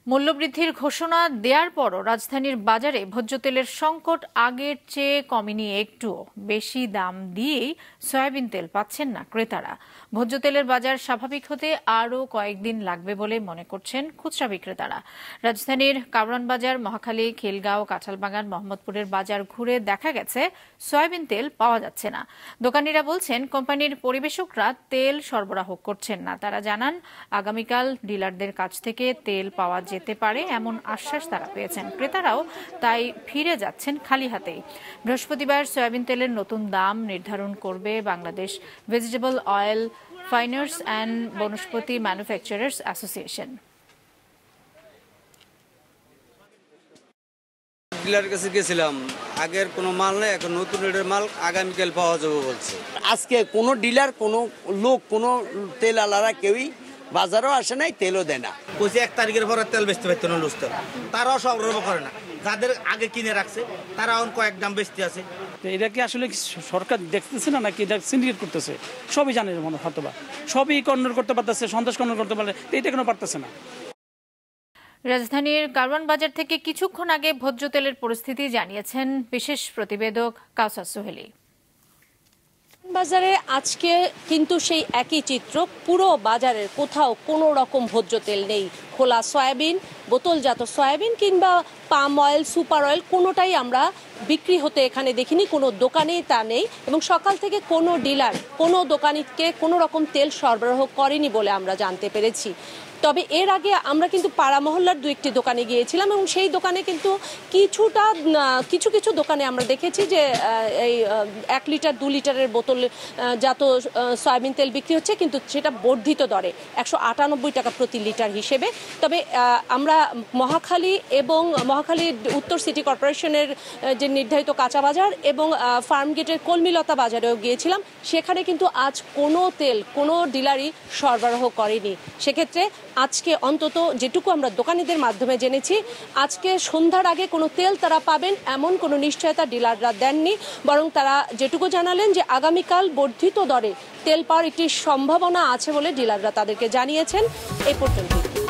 মূল্যবৃদ্ধির ঘোষণা দেওয়ার পরও রাজধানীর বাজারে ভোজ্য তেলের সংকট আগের চেয়ে কমেনি একটুও। বেশি দাম দিয়েই সয়াবিন তেল পাচ্ছেন না ক্রেতারা। ভোজ্য তেলের বাজার স্বাভাবিক হতে আরও কয়েকদিন লাগবে বলে মনে করছেন খুচরা বিক্রেতারা। রাজধানীর কারওয়ান বাজার, মহাখালী, খিলগাঁও, কাঁঠালবাগান, মোহাম্মদপুরের বাজার ঘুরে দেখা গেছে সয়াবিন তেল পাওয়া যাচ্ছে না। দোকানিরা বলছেন কোম্পানির পরিবেশকরা তেল সরবরাহ করছেন না। তারা জানান আগামীকাল ডিলারদের কাছ থেকে তেল পাওয়া যেতে পারে এমন আশ্বাস তারা পেয়েছেন। ক্রেতারাও তাই ফিরে যাচ্ছেন খালি হাতেই। বৃহস্পতিবার সয়াবিন তেলের নতুন দাম নির্ধারণ করবে Bangladesh vegetable oil refiners and Vanaspati manufacturers association. Dealer কাছে গেছিলাম, আগের কোনো মাল নেই, এখন নতুন রেটের মাল আগামীকাল পাওয়া যাবে বলছে। আজকে কোনো ডিলার, কোনো লোক, কোনো তেল আলারা কেউই বাজারও আসে নাই, তেলও দেয় না। বলছি 1 তারিখের পরে তেল বেচতে পারতো না, লুজ তেল তারাও সরবরাহ করে না। যাদের আগে কিনে রাখছে তারা এখন কয়েক দাম বেচতে আছে। এটা কি আসলে সরকার দেখতেছে না নাকি এটা সিন্ডিকেট করতেছে? সবই জানে মনে হয়তো বা সবই কন্ট্রোল করতে পারতেছে, সন্ত্রাস কন্ট্রোল করতে পারলে এটা কেন পারতেছে না? রাজধানীর কারওয়ান বাজার থেকে কিছুক্ষণ আগে ভোজ্য তেলের পরিস্থিতি জানিয়েছেন বিশেষ প্রতিবেদক কাউসার সোহেলি। বাজারে আজকে কিন্তু সেই একই চিত্র। পুরো বাজারের কোথাও কোনো রকম ভোজ্য তেল নেই। খোলা সয়াবিন, বোতলজাত সয়াবিন কিংবা পাম অয়েল, সুপার অয়েল কোনোটাই আমরা বিক্রি হতে এখানে দেখিনি, কোনো দোকানেই তা নেই। এবং সকাল থেকে কোনো ডিলার, কোনো দোকানিকে কোনো রকম তেল সরবরাহ করেনি বলে আমরা জানতে পেরেছি। তবে এর আগে আমরা কিন্তু পাড়া মহল্লার 2-1টি দোকানে গিয়েছিলাম এবং সেই দোকানে কিন্তু কিছু দোকানে আমরা দেখেছি যে এই 1 লিটার 2 লিটারের বোতল জাত সয়াবিন তেল বিক্রি হচ্ছে, কিন্তু সেটা বর্ধিত দরে 198 টাকা প্রতি লিটার হিসেবে। তবে আমরা মহাখালী এবং মহাখালী উত্তর সিটি কর্পোরেশনের যে নির্ধারিত কাঁচা বাজার এবং ফার্মগেটের কলমিলতা বাজারেও গিয়েছিলাম, সেখানে কিন্তু আজ কোনো তেল কোনো ডিলারই সরবরাহ করেনি। সেক্ষেত্রে আজকে অন্তত যেটুকু আমরা দোকানিদের মাধ্যমে জেনেছি, আজকে সন্ধ্যার আগে কোনো তেল তারা পাবেন এমন কোনো নিশ্চয়তা ডিলাররা দেননি। বরং তারা যেটুকু জানালেন যে আগামীকাল বর্ধিত দরে তেল পাওয়ার একটি সম্ভাবনা আছে বলে ডিলাররা তাদেরকে জানিয়েছেন। এই পর্যন্ত।